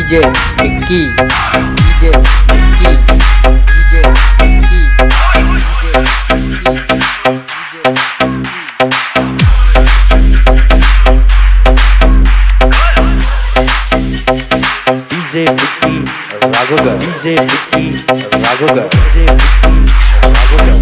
DJ Vicky, DJ Vicky, DJ Vicky, DJ Vicky, DJ Vicky Raghogarh, DJ Vicky Raghogarh, DJ Vicky Raghogarh.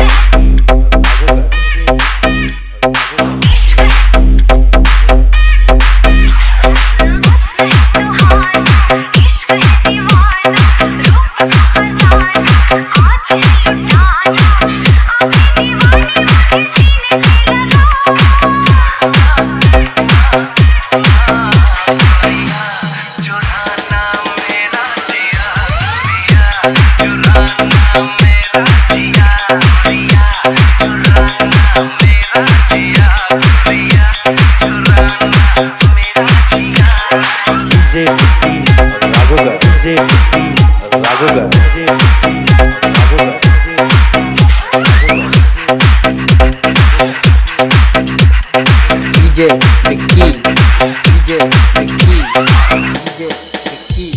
DJ Vicky, DJ Vicky, DJ Vicky,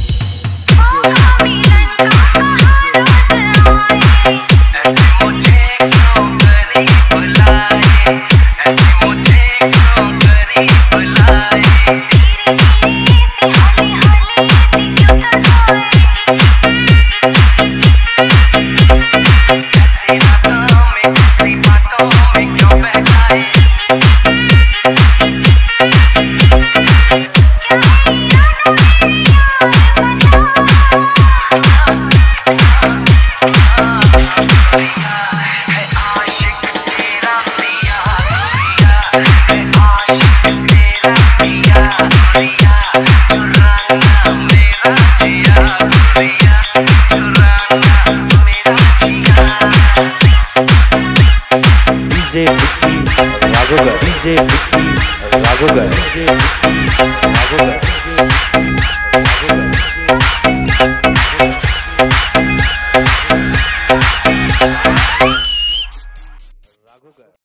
DJ Vicky Raghogarh, DJ Vicky राघोगर।